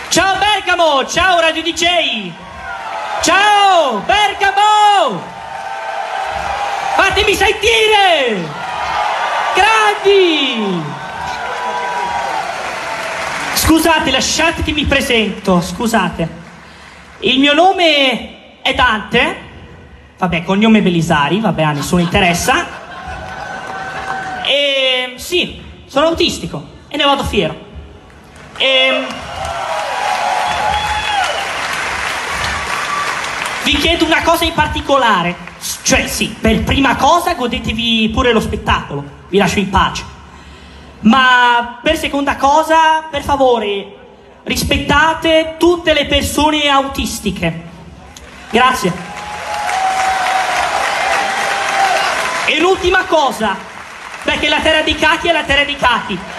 Ciao Bergamo, ciao Radio DJ. Ciao Bergamo. Fatemi sentire. Grandi. Scusate, lasciate che mi presento, scusate. Il mio nome è Dante. Vabbè, cognome Belisari, vabbè, a nessuno interessa. E sì, sono autistico e ne vado fiero. Vi chiedo una cosa in particolare, cioè sì, per prima cosa godetevi pure lo spettacolo, vi lascio in pace. Ma per seconda cosa, per favore, rispettate tutte le persone autistiche. Grazie. E l'ultima cosa, perché la terra dei cacchi è la terra dei cacchi.